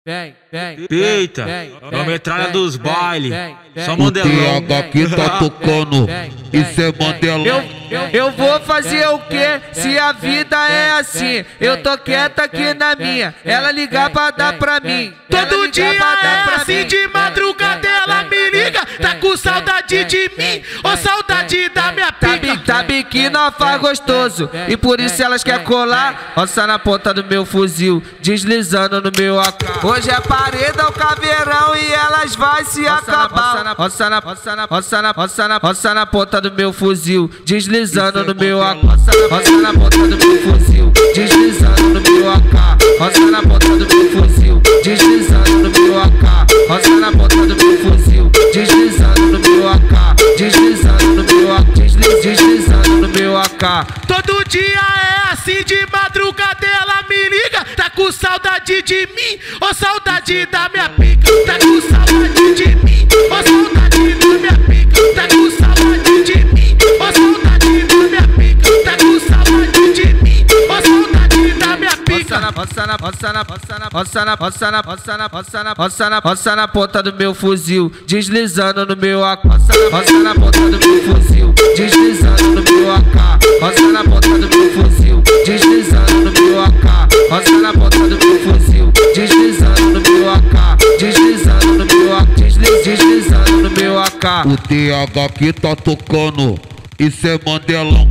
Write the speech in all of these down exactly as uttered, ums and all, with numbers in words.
Vem, vem, eita, é a metralha dos bailes. Só Mandelão. O T H aqui tá tocando, isso é Mandelão. Eu, eu, eu vou fazer o que se a vida é assim? Eu tô quieta aqui na minha, ela ligar pra dar pra mim. Todo dia é assim, de madrugada ela me liga. Tá com saudade de mim ou saudade da minha pica? Sabe que não faz gostoso e por isso elas querem colar. Roça na ponta do meu fuzil, deslizando no meu A K. Hoje é paredão, caveirão e elas vai se acabar. Roça na, roça na, roça na, roça na, roça na ponta do meu fuzil, deslizando no meu A K. Roça na ponta do meu fuzil, deslizando no meu A K. Roça na ponta do meu fuzil, deslizando no meu A K. Roça na ponta do meu fuzil, deslizando no meu A K. Deslizando no meu A K, deslizando no meu A K. Todo dia é assim, de madrugada ela me liga. Tá com saudade de mim ou saudade da minha pica? Tá com saudade de mim ou saudade da minha pica? Tá com saudade de mim ou saudade da minha pica? Tá com saudade de mim ou saudade da minha pica? Roça na, roça na, roça na, roça na, roça na, roça na, roça na, roça na, roça na ponta do meu fuzil, deslizando no meu A K. Roça na ponta do meu fuzil, deslizando no meu A K. Roça na ponta do meu fuzil, deslizando no meu A K. Roça na ponta do meu fuzil, deslizando no meu A K. Deslizando no meu A K, deslizando no meu A K. O T H aqui tá tocando, isso é Mandelão.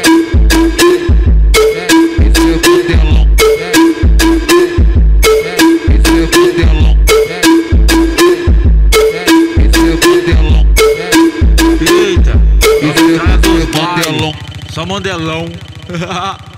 Isso é Mandelão. Isso é Mandelão. Isso é Mandelão. Eita, Isso é Mandelão. só Mandelão.